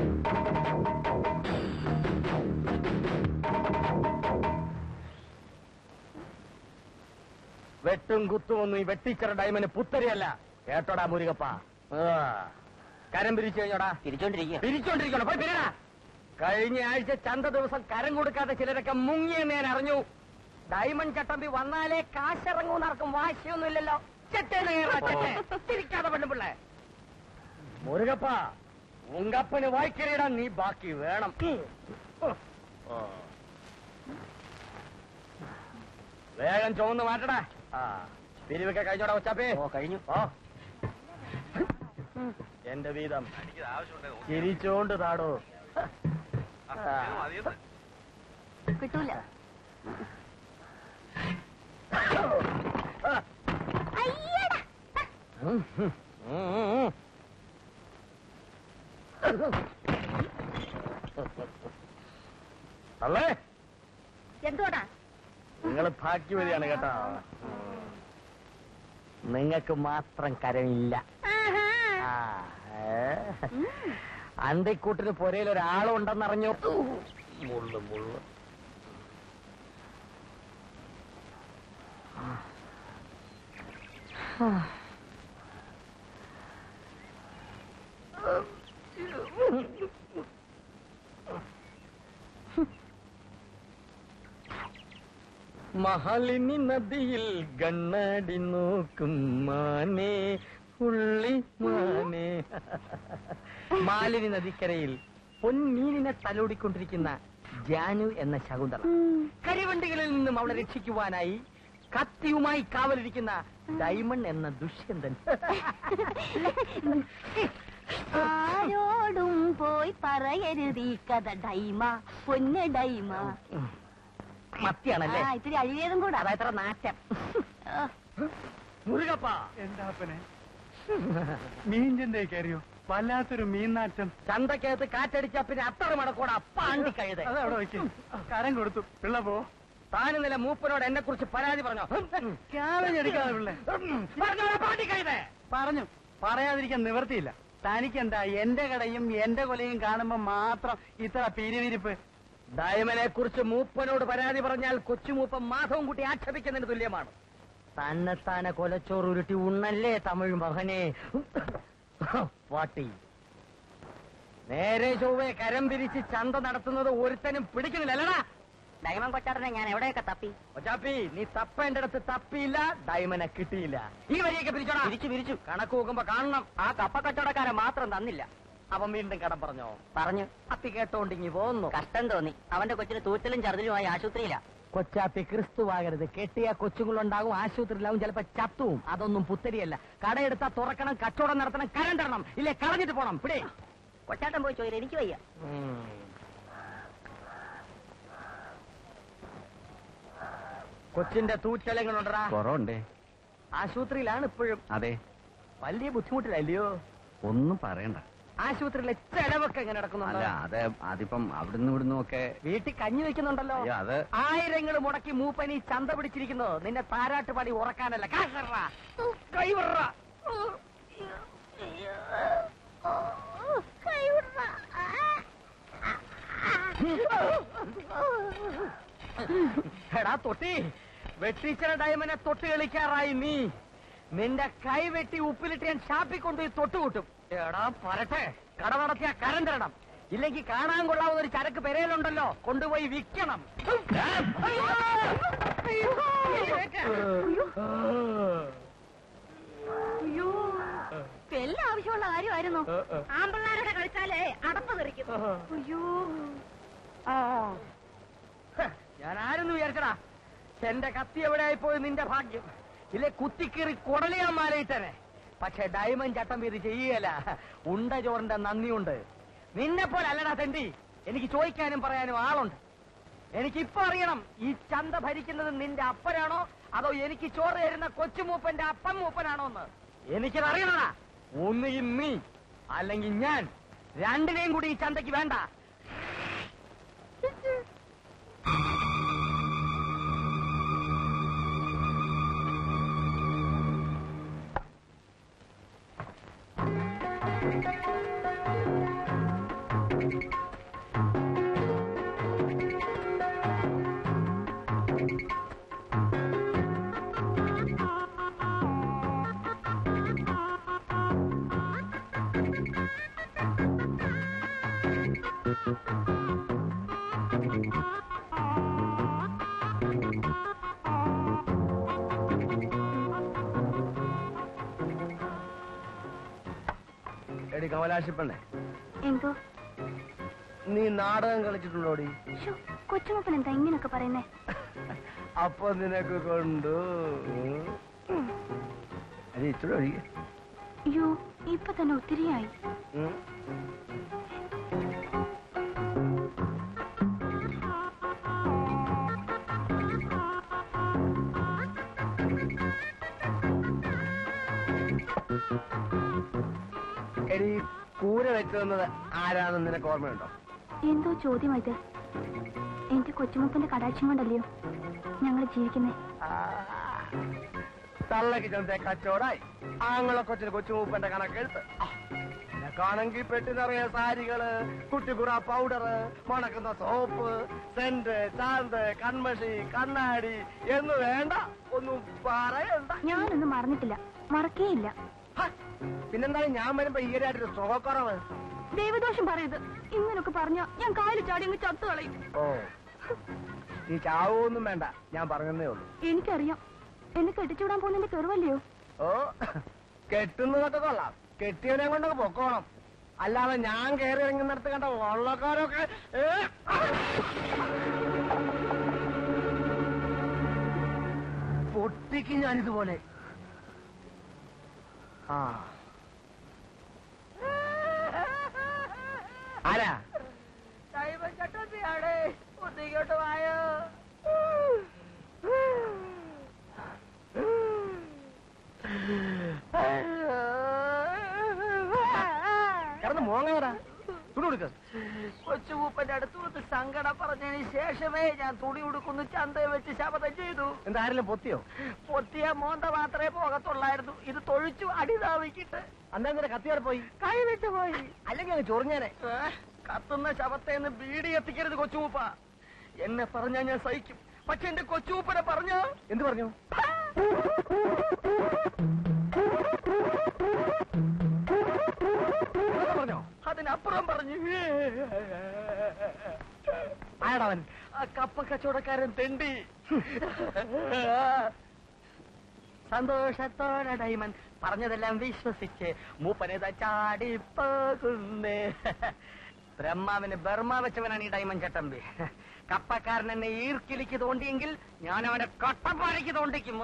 വെട്ടും കുത്തുമൊന്നും ഈ വെട്ടിച്ചറ ഡയമന് പുത്തരിയല്ല. കേട്ടോടാ മുരുകപ്പ. കരം പിരിച്ചു കഴിഞ്ഞോടാ. പിരിച്ചോണ്ടിരിക്കണോ? പോയി പിരിടാ. കഴിഞ്ഞ ആഴ്ച ചന്ത ദിവസം കരം കൊടുക്കാത്ത ചിലരൊക്കെ മുങ്ങിയെന്ന് ഞാൻ അറിഞ്ഞു. ഡയമണ്ട് ചട്ടമ്പി വന്നാലേ കാശിറങ്ങൂന്നാർക്കും വാശിയൊന്നുമില്ലല്ലോ. ചിരിക്കാതെ പെണ്ണുപിള്ളേ. മുരുകപ്പ, ഉങ്കപ്പന് വായിക്കറിയിടാൻ നീ ബാക്കി വേണം. വേഗം ചുവന്ന് മാറ്റടാ. പിരിവൊക്കെ കഴിഞ്ഞോടാ കൊച്ചാപ്പേ? കഴിഞ്ഞു. എന്റെ വീതം ചിരിച്ചോണ്ട് താടോ. കിട്ടൂല. അല്ലേ എന്തോടാ? നിങ്ങൾ ഭാഗ്യവതിയാണ് കേട്ടോ. നിങ്ങൾക്ക് മാത്രം കരമില്ല. അന്തിക്കൂട്ടിന് പുരയിൽ ഒരാളുണ്ടെന്നറിഞ്ഞു. മുള്ളു മുള്ളു. മഹാലിനി നദിയിൽ കണ്ണാടി നോക്കും മാനേ ഉള്ളി മാനേ. മാലിനി നദിക്കരയിൽ പൊന്മീനിനെ തലോടിക്കൊണ്ടിരിക്കുന്ന ജാനു എന്ന ശകുന്തള. കരിവണ്ടികളിൽ നിന്നും അവളെ രക്ഷിക്കുവാനായി കത്തിയുമായി കാവലിരിക്കുന്ന ഡയമണ്ട് എന്ന ദുഷ്യന്തൻ. ആരോടും പോയി പറയരുതീ കഥ ഡൈമ, പൊന്ന് ഡൈമ. മത്തിയാണല്ലേ? ഇത്തിരി അഴിവേതും കൂടെ. അതായത്ര നാറ്റം. മുരുകപ്പ, എന്താപ്പനെ മീൻ ചന്തയിൽ കയറിയോ? വല്ലാത്തൊരു മീൻനാറ്റം. ചന്തക്കകത്ത് കാറ്റടിച്ച പിന്നെ അത്ര മടക്കോടെ അപ്പാണ്ടി കഴുത. അതവിടെ വയ്ക്കും. കരം കൊടുത്തു. പിള്ള പോ. താനും നില മൂപ്പനോട് എന്നെ കുറിച്ച് പരാതി പറഞ്ഞോ? ക്യാബേജ് എടുക്കാതെ പിള്ളേ. പറഞ്ഞു. പറയാതിരിക്കാൻ നിവർത്തിയില്ല. തനിക്കെന്താ എന്റെ കടയും എന്റെ കൊലയും കാണുമ്പോ മാത്രം ഇത്ര പിരിവിരിപ്പ്? ഡയമനെ കുറിച്ച് മൂപ്പനോട് പരാതി പറഞ്ഞാൽ കൊച്ചുമൂപ്പൻ മാധവം കുട്ടി ആക്ഷേപിക്കുന്നതിന് തുല്യമാണ്. തന്നെത്താനെ കൊലച്ചോറ് ഉരുട്ടി ഉണ്ണല്ലേ തമിഴ് മകനെ വാട്ടി. നേരെ ചൊവ്വേ കരം പിരിച്ച് ചന്ത നടത്തുന്നത് ഒരുത്തനും പിടിക്കുന്നില്ലല്ലടാ. ഡയമണ്ട് കൊച്ചാട്ടനെ ഞാൻ എവിടെയൊക്കെ തപ്പി. കൊച്ചാപ്പി, നീ തപ്പേണ്ടടുത്ത് തപ്പിയില്ല, ഡയമനെ കിട്ടിയില്ല. ഈ വഴിയൊക്കെ പിരിച്ചോടാ. പിരിച്ചു. കണക്ക് നോക്കുമ്പോ കാണണം. ആ കപ്പ കച്ചവടക്കാരെ മാത്രം തന്നില്ല. അവൻ വീണ്ടും കടം പറഞ്ഞോ? പറഞ്ഞു. അപ്പി കേട്ടോണ്ടിങ്ങി പോന്നു. കഷ്ടം തോന്നി. അവന്റെ കൊച്ചിന് തൂറ്റലും ഛർദിലുമായി ആശുപത്രിയില്ല. കൊച്ചാപ്പി ക്രിസ്തുവാകരുത്. കെട്ടിയ കൊച്ചുങ്ങളുണ്ടാകും, ആശുപത്രിയിലാവും, ചിലപ്പോ ചത്തുവും. അതൊന്നും പുത്തരിയല്ല. കടയെടുത്താ തുറക്കണം, കച്ചവടം നടത്തണം, കരം തരണം, ഇല്ലേ കളഞ്ഞിട്ട് പോണം. പിടി. കൊച്ചാട്ടൻ പോയി ചോദിച്ചു. എനിക്ക് വയ്യ. കൊച്ചിന്റെ തൂറ്റലങ്ങളുണ്ടാ? കുറവുണ്ടേ. ആശുപത്രിയിലാണ് ഇപ്പോഴും. അതെ. വലിയ ബുദ്ധിമുട്ടില്ലല്ലയോ? ഒന്നും പറയണ്ട. ആശുപത്രിയിലെ ചെലവൊക്കെ എങ്ങനെ നടക്കുന്നുണ്ടോ? അല്ല, അത് അതിപ്പം അവിടുന്ന് ഇവിടുന്നും ഒക്കെ. വീട്ടിൽ കഞ്ഞി വെക്കുന്നുണ്ടല്ലോ. അത് ആയിരങ്ങൾ മുടക്കി മൂപ്പനി ചന്ത പിടിച്ചിരിക്കുന്നു. നിന്നെ താരാട്ട് പാടി ഉറക്കാനല്ല. കൈവിട. എടാ തൊട്ടി, വെട്ടിച്ചറ ഡയമനെ തൊട്ട് കളിക്കാറായി നീ. നിന്റെ കൈ വെട്ടി ഉപ്പിലിട്ട് ഞാൻ ഷാപ്പിക്കൊണ്ടുപോയി തൊട്ടുകൂട്ടും. എടാ പറട്ടെ, കട നടത്തിയ കരം തരണം. ഇല്ലെങ്കിൽ കാണാൻ കൊള്ളാവുന്ന ഒരു ചരക്ക് പെരയിലുണ്ടല്ലോ, കൊണ്ടുപോയി വിൽക്കണം. എല്ലാം ആവശ്യമുള്ള കാര്യമായിരുന്നു. ആമ്പിള്ളാരുടെ കളിച്ചാലേ അടപ്പ് തെറിക്കും. അയ്യോ, ഞാൻ ആരെന്ന് വിചാരിച്ചടാ? എന്റെ കത്തി എവിടെയായി പോയി നിന്റെ ഭാഗ്യം. ഇല്ലേ കുത്തിക്കീറി കുടലിയാൻ മാലയിട്ടനെ. പക്ഷെ ഡയമണ്ട് ചട്ടം ഇത് ചെയ്യുകയല്ല. ഉണ്ട ചോറിന്റെ നന്ദിയുണ്ട്. നിന്നെ പോലെ അല്ലടാ തെണ്ടി. എനിക്ക് ചോദിക്കാനും പറയാനും ആളുണ്ട്. എനിക്കിപ്പോ അറിയണം, ഈ ചന്ത ഭരിക്കുന്നത് നിന്റെ അപ്പനാണോ അതോ എനിക്ക് ചോറ് തരുന്ന കൊച്ചുമൂപ്പന്റെ അപ്പൻ മൂപ്പനാണോ എന്ന്. എനിക്കതറിയണടാ. ഒന്നുകിൽ നീ അല്ലെങ്കിൽ ഞാൻ. രണ്ടിനെയും കൂടി ഈ ചന്തയ്ക്ക് വേണ്ട. എടി കമലാശിപ്പണ്ണേ, എന്തോ നീ നാടകം കളിച്ചിട്ടുണ്ടോടി? കൊച്ചുമപ്പൻ എന്താ ഇങ്ങനൊക്കെ പറയുന്നേ? അപ്പൊ നിനക്ക് കൊണ്ടു അത് ഇച്ചിരി ഒഴികെ. അയ്യോ, ഇപ്പൊ തന്നെ ഒത്തിരിയായി. എടി, കൂര വെച്ചു തന്നത് ആരാണെന്ന് നിനക്ക് ഓർമ്മയുണ്ടോ? എന്തോ ചോദ്യം ഇത്? എന്റെ കൊച്ചുമപ്പന്റെ കടാക്ഷം കൊണ്ടല്ലയോ ഞങ്ങൾ ജീവിക്കുന്നേ. തള്ളക്ക് ചെന്നത്തെ കച്ചവടായി ആങ്ങളെ കൊച്ചിന് കൊച്ചുമൂപ്പന്റെ കണക്കെടുത്ത് ണെങ്കിൽ പെട്ടി നിറയെ സാരികള്, കുട്ടിക്കുറ പൗഡറ്, മണക്കുന്ന സോപ്പ്, സെന്റ്, ചാന്ത്, കൺമഷി, കണ്ണാടി എന്ന് വേണ്ട ഒന്നും പറയണ്ട. ഞാനൊന്നും മറന്നിട്ടില്ല, മറക്കേയില്ല. പിന്നെന്താണ് ഞാൻ വരുമ്പോ ഈരായിട്ടൊരു സുഖക്കുറവ്? ദൈവദോഷം പറയരുത്. ഇങ്ങനൊക്കെ പറഞ്ഞ ഞാൻ കാലിൽ ചാടി അങ്ങ് ചത്തു കളയും. ഓ, ഈ ചാവൊന്നും വേണ്ട, ഞാൻ പറഞ്ഞതേ ഉള്ളൂ. എനിക്കറിയാം, എന്നെ കെട്ടിച്ചൂടാൻ പോകുന്നതിന്റെ കെറുവല്ലയോ? ഓ, കെട്ടുന്നതൊക്കെ കൊള്ളാം, കെട്ടിയവനെ കൊണ്ടൊക്കെ പൊക്കോണം. അല്ലാതെ ഞാൻ കയറി ഇറങ്ങുന്നിടത്ത് കണ്ട വള്ളക്കാരൊക്കെ പൊട്ടിക്ക് ഞാനിതുപോലെ. ആ, ആരാ? ഒന്നിങ്ങോട്ട് വായോ. കിടന്ന് മോങ്ങടാ, തുണി കൊടുക്ക. കൊച്ചുമൂപ്പന്റെ അടുത്ത് കൊടുത്ത് സങ്കടം പറഞ്ഞതിന് ശേഷമേ ഞാൻ തുണി ഉടുക്കുന്നു ചന്തയെ വെച്ച് ശപഥം ചെയ്തു. എന്താ, ആരെങ്കിലും പൊത്തിയോ? പൊത്തിയ മോന്ത മാത്രമേ പോകത്തുള്ളായിരുന്നു. ഇത് തൊഴിച്ചു അടിതാവിക്കിട്ട്. അന്നേരം കത്തിയാൽ പോയി, കൈവിട്ട് പോയി. അല്ലെങ്കിൽ അങ്ങ് ചൊറിഞ്ഞാനെ. കത്തുന്ന ശവത്തേന്ന് ബീഡി എത്തിക്കരുത് കൊച്ചുമൂപ്പ. എന്നെ പറഞ്ഞാ ഞാൻ സഹിക്കും, പക്ഷെ എന്റെ കൊച്ചുമൂപ്പനെ പറഞ്ഞ എന്ത് പറഞ്ഞു? പറഞ്ഞോ? അതിനപ്പുറം പറഞ്ഞു. ആടവൻ ആ കപ്പ കച്ചവടക്കാരൻ തെണ്ടി. സന്തോഷത്തോടെ ഡൈമൻ പറഞ്ഞതെല്ലാം വിശ്വസിച്ച് മൂപ്പനേതാ ചാടിപ്പോകുന്നേ. ബ്രഹ്മാവിന് ബർമ്മ വെച്ചവനാണ് ഈ ഡൈമൻ ചട്ടമ്പി. കപ്പക്കാരൻ എന്നെ ഈർക്കിലിക്ക് തോണ്ടിയെങ്കിൽ ഞാൻ അവനെ കട്ടപ്പാറയ്ക്ക് തോണ്ടിക്കും.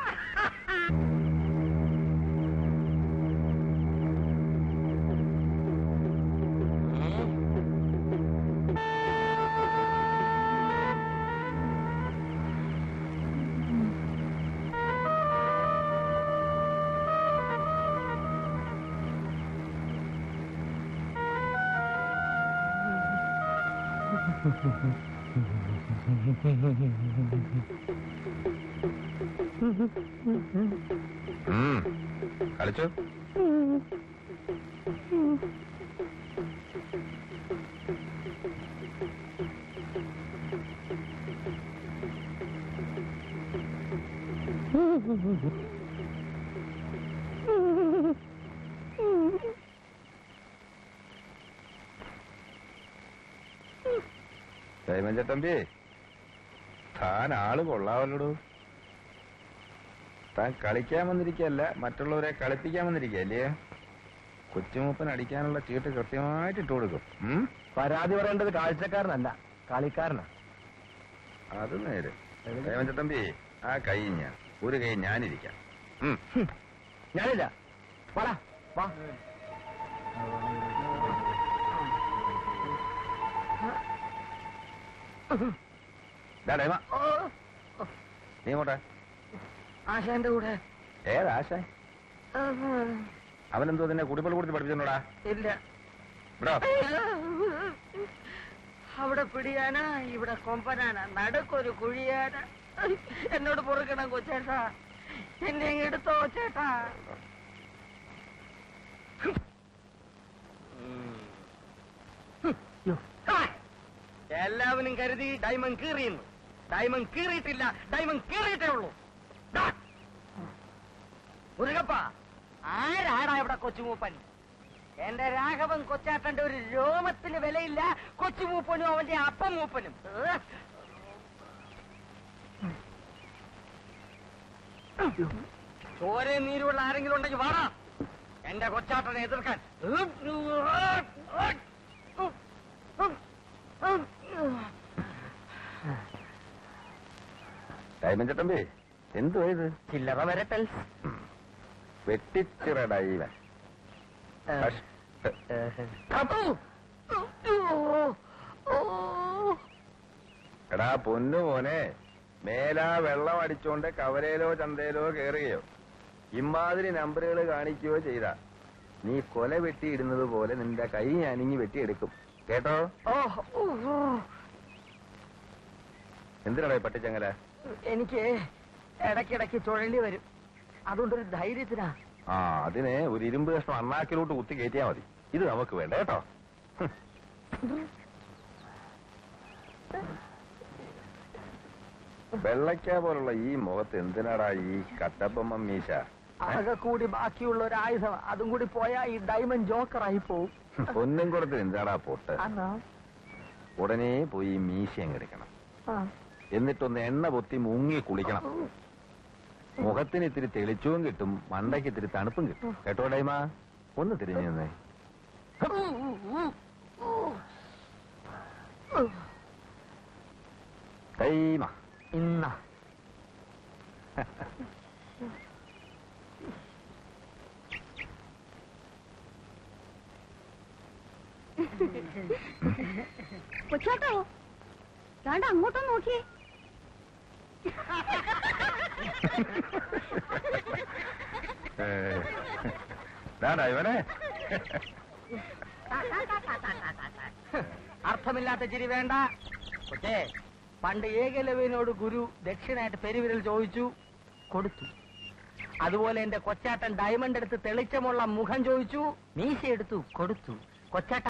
കളിച്ചോ? ചൈമഞ്ചട്ടമ്പി, താൻ ആള് കൊള്ളാവല്ലോടൂ. താൻ കളിക്കാൻ വന്നിരിക്കല്ല, മറ്റുള്ളവരെ കളിപ്പിക്കാൻ വന്നിരിക്കല്ലേ? കൊച്ചുമൂപ്പൻ അടിക്കാനുള്ള ചീട്ട് കൃത്യമായിട്ട് ഇട്ട് കൊടുക്കും. പരാതി പറയേണ്ടത് കാഴ്ചക്കാരനല്ല, കളിക്കാരനാ. അത് നേര്. ചൈമഞ്ചട്ടമ്പി, ആ കൈ ഞാൻ, ഒരു കൈ ഞാനിരിക്കാം. ഞാനില്ല. വാ. നീ ഇങ്ങോട്ടെ. ആശാന്റെ കൂടെ. ഏതാശ? അവനെന്തോ നിന്നെ കുടിപ്പൽ കൊടുത്ത് പഠിപ്പിച്ചോടാ? ഇല്ല. ഇവിടെ അവിടെ പിടിയാനാ, ഇവിടെ കൊമ്പനാനാ, നടുക്കൊരു കുഴിയാന. എന്നോട് പൊറുക്കണം കൊച്ചേട്ടാ, എന്നെ എടുത്തോ ചേട്ടാ. എല്ലാവരും കരുതി ഡയമണ്ട് കീറിയെന്ന്. ഡയമണ്ട് കീറിയിട്ടില്ല, ഡയമണ്ട് കീറിയിട്ടേ ഉള്ളൂ. മുരുകപ്പ, ആരാടാ ഇവിടെ കൊച്ചുമൂപ്പൻ? എന്റെ രാഘവൻ കൊച്ചാട്ടന്റെ ഒരു രോമത്തിന് വിലയില്ല കൊച്ചുമൂപ്പനും അവന്റെ അപ്പം മൂപ്പനും. ചോര നീരുള്ള ആരെങ്കിലും ഉണ്ടെങ്കിൽ വാടാ എന്റെ കൊച്ചാട്ടനെ എതിർക്കാൻ. ഡയമണ്ട് ചട്ടമ്പി, എന്തുവാ ഇത്? ചില്ലറ വരട്ടൽ. വെട്ടിച്ചിറ ഡൈവൻ. എടാ പൊന്നു മോനെ, മേലാ വെള്ളം അടിച്ചോണ്ട് കവലയിലോ ചന്തയിലോ കയറുകയോ ഇമാതിരി നമ്പറുകൾ കാണിക്കുകയോ ചെയ്ത നീ കൊല വെട്ടിയിടുന്നത് പോലെ നിന്റെ കൈ ഞാനിങ്ങി വെട്ടിയെടുക്കും, കേട്ടോ? എന്തിനാടാ പട്ടിച്ചങ്ങല? എനിക്ക് ഇടയ്ക്കിടയ്ക്ക് ചുഴണ്ടി വരും, അതുകൊണ്ടൊരു ധൈര്യത്തിനാ. ആ, അതിന് ഒരു ഇരുമ്പ് കഷ്ണം അണ്ണാക്കിലോട്ട് കുത്തി കയറ്റിയാ മതി. ഇത് നമുക്ക് വേണ്ട, കേട്ടോ? വെള്ളയ്ക്ക പോലുള്ള ഈ മുഖത്ത് എന്തിനാടാ ഈ കട്ടപ്പമ്മ മീശ? ആകെ കൂടി ബാക്കിയുള്ള ഒരു ആയുധം, അതും കൂടി പോയാ ഈ ഡയമണ്ട് ജോക്കറായി പോവും. പൊന്നും കൊടുത്ത് എന്താടാ പൊട്ട്? അന്നാ ഉടനെ പോയി മീശ അങ്ങെടുക്കണം, എന്നിട്ടൊന്ന് എണ്ണ പൊത്തി മുങ്ങി കുളിക്കണം. മുഖത്തിന് ഇത്തിരി തെളിച്ചവും കിട്ടും, മണ്ടയ്ക്ക് ഇത്തിരി തണുപ്പും കിട്ടും, കേട്ടോ ഡൈമ? ഒന്ന് തിരിഞ്ഞു നിന്നേ. ഡൈമ, ഇന്ന കൊച്ചാട്ടോ, വേണ്ട അങ്ങോട്ടൊന്ന് നോക്കിയേ. ഡൈവനെ, അർത്ഥമില്ലാത്ത ചിരി വേണ്ട. പക്ഷേ പണ്ട് ഏകലവ്യനോട് ഗുരു ദക്ഷിണായിട്ട് പെരുവിരൽ ചോദിച്ചു, കൊടുത്തു. അതുപോലെ എന്റെ കൊച്ചാട്ടൻ ഡയമണ്ട് എടുത്ത് തെളിച്ചമുള്ള മുഖം ചോദിച്ചു, മീശ എടുത്തു, കൊടുത്തു. കൊച്ചാട്ടൻ